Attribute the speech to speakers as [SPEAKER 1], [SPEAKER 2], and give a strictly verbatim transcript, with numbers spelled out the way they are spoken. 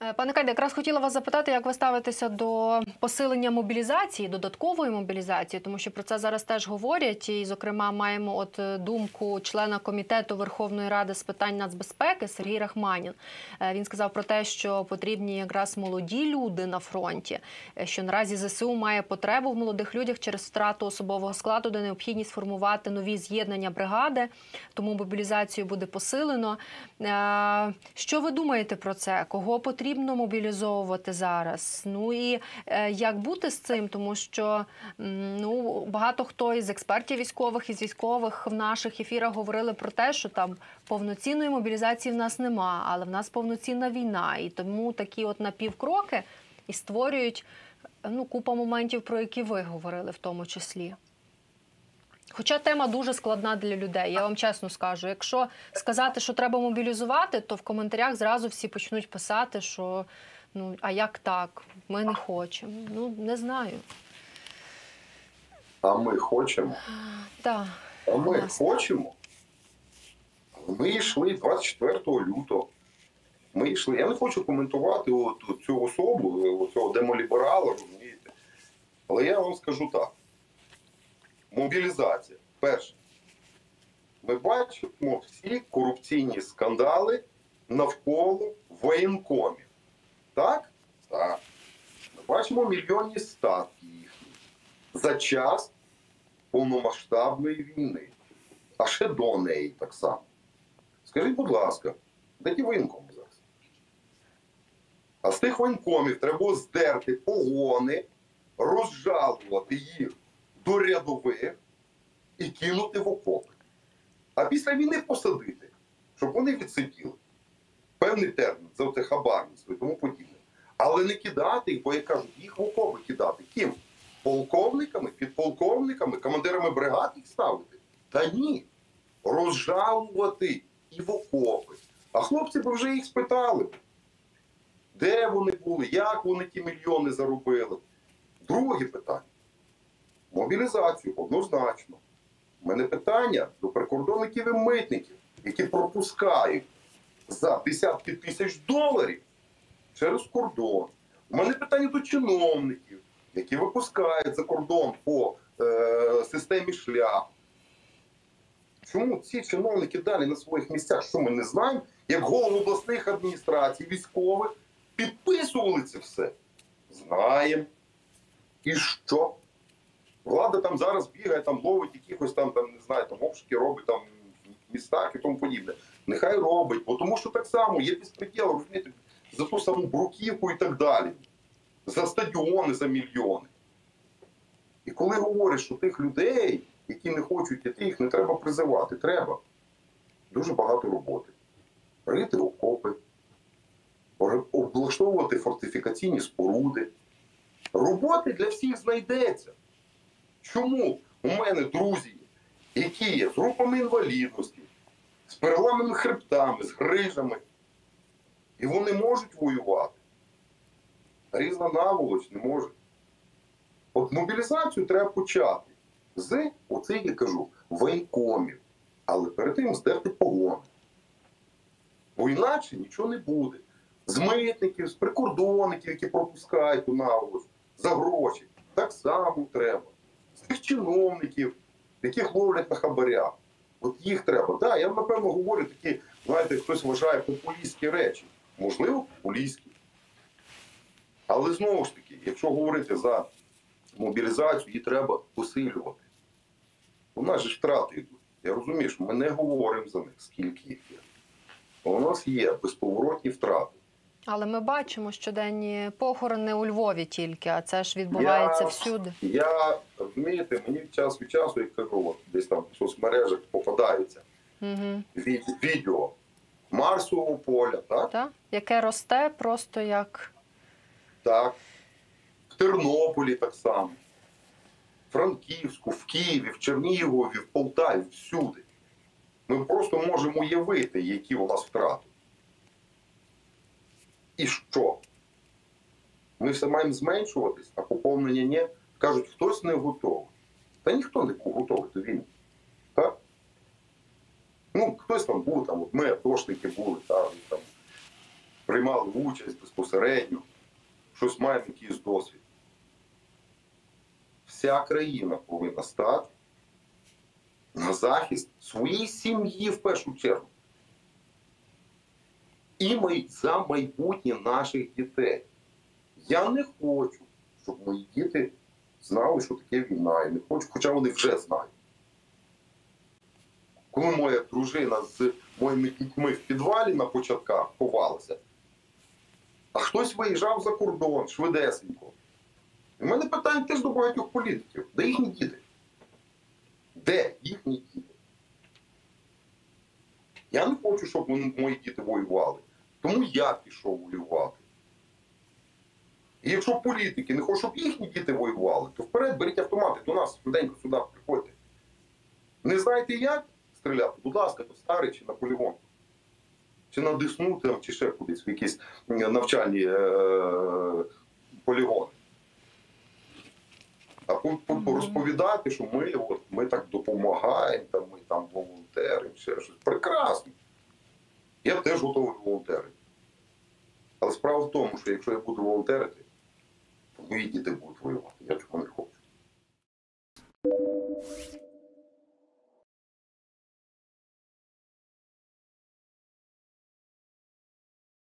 [SPEAKER 1] Пане Кайде, якраз хотіла вас запитати, як ви ставитеся до посилення мобілізації, додаткової мобілізації, тому що про це зараз теж говорять. І, зокрема, маємо от думку члена Комітету Верховної Ради з питань нацбезпеки Сергій Рахманін. Він сказав про те, що потрібні якраз молоді люди на фронті, що наразі ЗСУ має потребу в молодих людях через втрату особового складу, де необхідність формувати нові з'єднання бригади, тому мобілізацію буде посилено. Що ви думаєте про це? Кого потрібно потрібно мобілізовувати зараз? Ну і е, як бути з цим? Тому що ну, багато хто із експертів військових, із військових в наших ефірах говорили про те, що там повноцінної мобілізації в нас нема, але в нас повноцінна війна. І тому такі от напівкроки і створюють ну, купа моментів, про які ви говорили в тому числі. Хоча тема дуже складна для людей, я вам чесно скажу. Якщо сказати, що треба мобілізувати, то в коментарях зразу всі почнуть писати, що ну, а як так, ми не хочемо. Ну, не знаю.
[SPEAKER 2] А ми хочемо?
[SPEAKER 1] Так.
[SPEAKER 2] А ми хочемо? Ми йшли двадцять четвертого лютого. Ми йшли. Я не хочу коментувати от цю особу, цього демоліберала, розумієте. Але я вам скажу так. Мобілізація. Перше. Ми бачимо всі корупційні скандали навколо воєнкомів. Так? Так. Ми бачимо мільйонні статки їхні за час повномасштабної війни. А ще до неї так само. Скажіть, будь ласка, де ті воєнкоми зараз? А з тих воєнкомів треба здерти погони, розжалувати їх до рядових і кинути в окопи. А після війни посадити, щоб вони відсиділи певний термін за це хабарництво і тому подібне. Але не кидати їх, бо я кажу, їх в окопи кидати. Ким? Полковниками, підполковниками, командирами бригад їх ставити? Та ні. Розжалувати і в окопи. А хлопці б вже їх спитали. Де вони були, як вони ті мільйони заробили. Друге питання. Мобілізацію однозначно. У мене питання до прикордонників і митників, які пропускають за десятки тисяч доларів через кордон. У мене питання до чиновників, які випускають за кордон по е, системі шлях. Чому ці чиновники далі на своїх місцях, що ми не знаємо, як голови обласних адміністрацій, військових, підписували це все? Знаємо. І що? Влада там зараз бігає, там ловить якихось там, там не знаю, там обшуки робить там в містах і тому подібне. Нехай робить, бо тому що так само є безпреділ, розумієте, за ту саму бруківку і так далі. За стадіони, за мільйони. І коли говорять, що тих людей, які не хочуть іти, їх не треба призивати. Треба. Дуже багато роботи. Рити окопи, облаштовувати фортифікаційні споруди. Роботи для всіх знайдеться. Чому у мене друзі, які є з групами інвалідності, з переламаними хребтами, з грижами, і вони можуть воювати, а різна наволоч не може. От мобілізацію треба почати з, оцих, я кажу, воєнкомів, але перед тим здерти погони. Бо інакше нічого не буде. З митників, з прикордонників, які пропускають у наволоч, за гроші, так само треба. З тих чиновників, яких ловлять на хабарях. От їх треба. Так, да, я, напевно, говорю такі, знаєте, хтось вважає популістські речі. Можливо, популістські. Але знову ж таки, якщо говорити за мобілізацію, її треба посилювати. У нас же втрати йдуть. Я розумію, що ми не говоримо за них, скільки їх є. А у нас є безповоротні втрати.
[SPEAKER 1] Але ми бачимо щоденні похорони у Львові тільки, а це ж відбувається я, всюди.
[SPEAKER 2] Я, розумієте, мені час від часу, як кажу, от, десь там в соцмережах попадаються угу. від, відео Марсового поля, так?
[SPEAKER 1] Так, яке росте просто як...
[SPEAKER 2] Так. В Тернополі так само. В Франківську, в Києві, в Чернігові, в Полтаві, всюди. Ми просто можемо уявити, які у нас втрати. І що? Ми все маємо зменшуватись, а поповнення ні. Кажуть, хтось не готовий. Та ніхто не був готовий до війни. Так? Ну, хтось там був, там, от ми атошники були, там, там. приймали участь безпосередньо, щось маємо якийсь досвід. Вся країна повинна стати на захист своєї сім'ї в першу чергу. І май... за майбутнє наших дітей. Я не хочу, щоб мої діти знали, що таке війна. Я не хочу, хоча вони вже знають. Коли моя дружина з моїми дітьми в підвалі на початках ховалася, а хтось виїжджав за кордон швидесенько. І в мене питання теж до багатьох політиків. Де їхні діти? Де їхні діти? Я не хочу, щоб мої діти воювали. Тому я пішов воювати. І якщо політики не хочуть, щоб їхні діти воювали, то вперед беріть автомати до нас, швиденько сюди приходьте. Не знаєте як стріляти? Будь ласка, до Старий чи на полігон. Чи на Десну, там, чи ще кудись, в якісь навчальні е- полігони. А розповідати, що ми, от, ми так допомагаємо, там, ми там волонтеримо, ще щось. Прекрасно. Я теж готовий волонтерити. Але справа в тому, що якщо я буду волонтерити, то мої діти будуть воювати. Я цього не хочу.